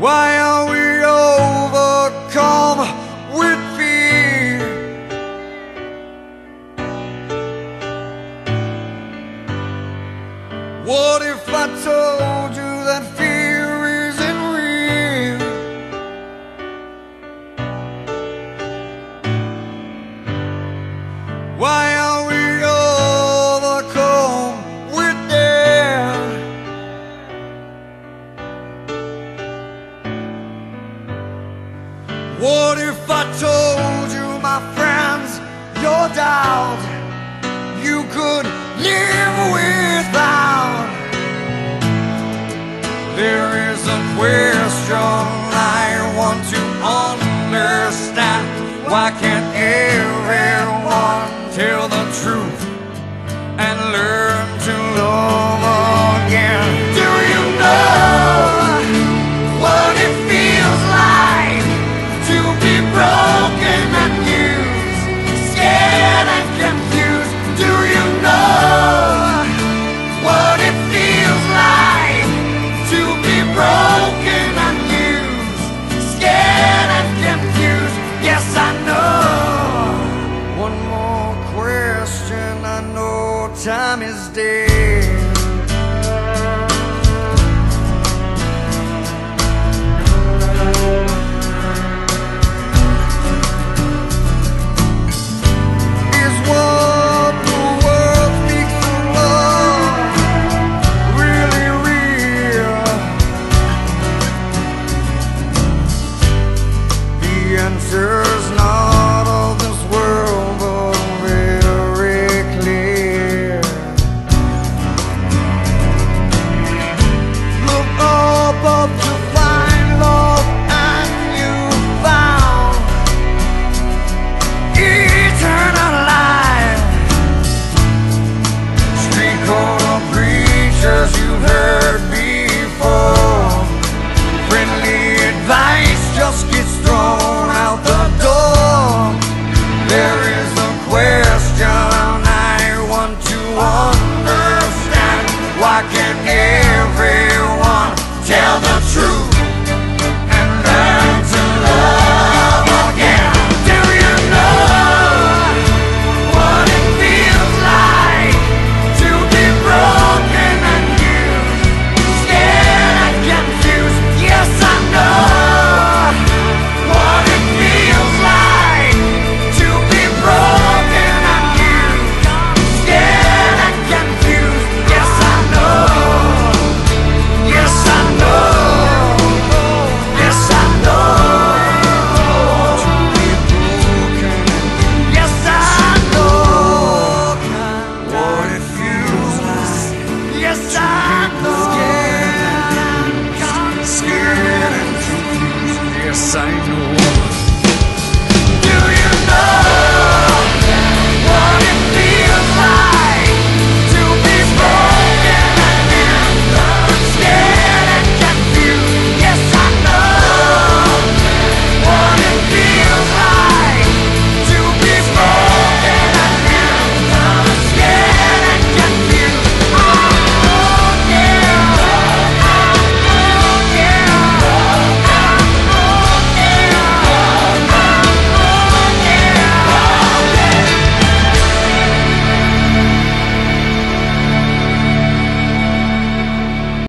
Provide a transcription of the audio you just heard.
Why are we overcome with fear? What if I told you that fear isn't real? Why are we overcome with death? What if I told you, my friends, your doubt you could live without? There is a question I want to understand. Why can't everyone tell the truth and learn to love again? Do you know what it feels like to be broken and used, scared and confused? Do you know what it feels like to be broken and used, scared and confused? Yes, I know. One more question, I know time is dead. Is what the world speaks of love really real? The answer's not